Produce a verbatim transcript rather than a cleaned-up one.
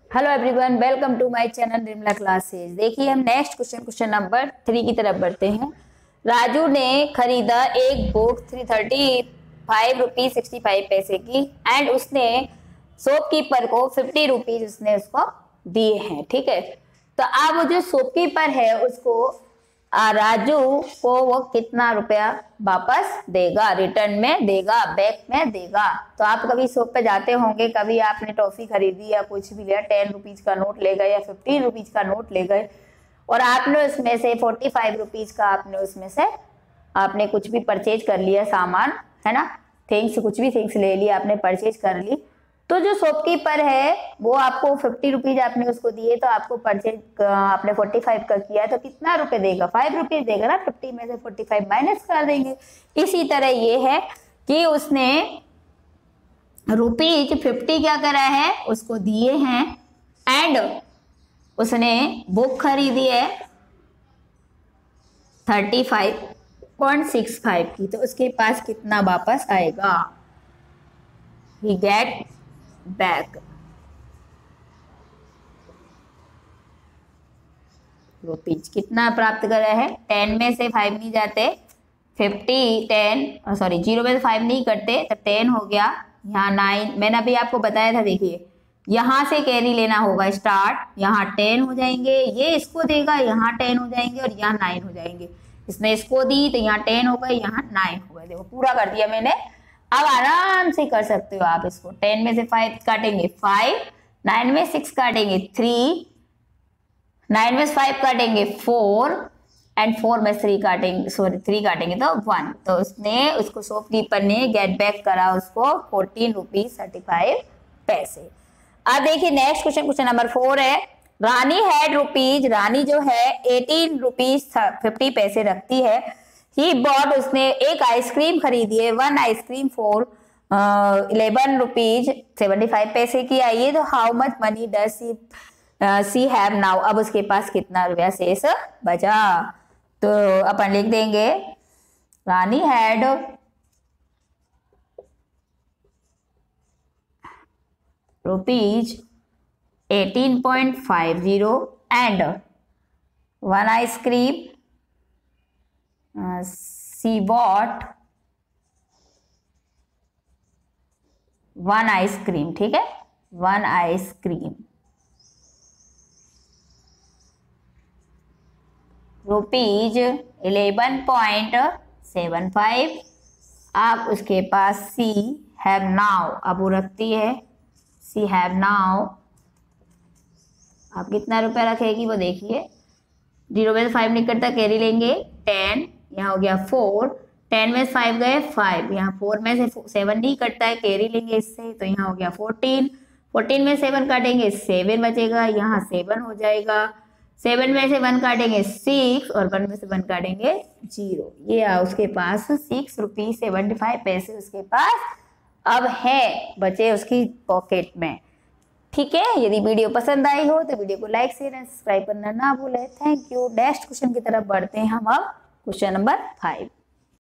Hello everyone, welcome to my channel Nirmala classes. देखिए हम next question question number three की तरफ बढ़ते हैं। राजू ने खरीदा एक book three thirty five rupees sixty five paise की एंड उसने शॉपकीपर को फिफ्टी रुपीज उसने उसको दिए हैं। ठीक है, तो अब वो जो शॉपकीपर है उसको आ, राजू को वो कितना रुपया वापस देगा, रिटर्न में देगा, बैक में देगा। तो आप कभी शॉप पे जाते होंगे, कभी आपने टॉफी खरीदी या कुछ भी लिया, टेन रुपीज का नोट ले गए या फिफ्टीन रुपीज का नोट ले गए और आपने उसमें से फोर्टी फाइव रुपीज का आपने उसमें से आपने कुछ भी परचेज कर लिया, सामान है ना, थिंग्स, कुछ भी थिंग्स ले लिया, आपने परचेज कर ली। तो जो शॉपकीपर है वो आपको फिफ्टी रुपीज आपने उसको दिए, तो आपको परचेज आपने फोर्टी फाइव का किया, तो कितना रुपए देगा? फाइव रुपीज देगा ना, फिफ्टी में से फोर्टी फाइव माइनस कर देंगे। इसी तरह ये है कि उसने रुपीज फिफ्टी क्या करा है, उसको दिए हैं एंड उसने बुक खरीदी है thirty five point six five की, तो उसके पास कितना वापस आएगा? He get back rupees. कितना प्राप्त करा है? टेन में से फाइव नहीं जाते, फिफ्टी टेन सॉरी जीरो में से फाइव नहीं करते, तो टेन हो गया, यहाँ नाइन। मैंने अभी आपको बताया था, देखिए यहाँ से कैरी लेना होगा स्टार्ट, यहाँ टेन हो जाएंगे, ये इसको देगा, यहाँ टेन हो जाएंगे और यहाँ नाइन हो जाएंगे। इसने इसको दी तो यहाँ टेन हो गए, यहाँ नाइन हो गए। देखो पूरा कर दिया मैंने। अब आराम से कर सकते हो आप इसको। टेन में से फाइव काटेंगे फाइव, नाइन में सिक्स काटेंगे थ्री, नाइन में फाइव काटेंगे फोर एंड फोर में थ्री काटेंगे सॉरी थ्री काटेंगे तो वन। तो उसने उसको शॉपकीपर ने गेट बैक करा उसको fourteen rupees thirty five paise. अब देखिए next question question number four है। रानी हैड रुपीज, रानी जो है एटीन रुपीज फिफ्टी पैसे रखती है। ही बॉट, उसने एक आइसक्रीम खरीदी है, one ice cream for eleven rupees seventy five paise की आई है। तो how much money does she she have now? अब उसके पास कितना रुपया शेष बचा? तो अपन लिख देंगे Rani had rupees eighteen point five zero and one ice cream she bought one ice cream. ठीक है, one ice cream rupees eleven point seven five. अब उसके पास सी हैव नाउ, अब वो रखती है सी हैव नाउ। आप कितना रुपया रखेगी वो देखिए, जीरो में से फाइव निकलता, कैरी लेंगे टेन, यहाँ हो गया फोर, टेन में से फाइव गए फाइव, यहाँ फोर में से सेवन नहीं कटता है, कैरी लेंगे इससे, तो यहाँ हो गया फोर्टीन, फोर्टीन में सेवन काटेंगे सेवन बचेगा, यहाँ सेवन हो जाएगा, सेवन में से वन काटेंगे सिक्स और वन में से वन काटेंगे जीरो। ये आ उसके पास six rupees seventy five paise उसके पास अब है बचे उसकी पॉकेट में। ठीक है, यदि वीडियो पसंद आई हो तो वीडियो को लाइक शेयर एंड सब्सक्राइब करना ना भूलें। Thank you. नेक्स्ट क्वेश्चन की तरफ बढ़ते हैं हम अब, क्वेश्चन नंबर फाइव।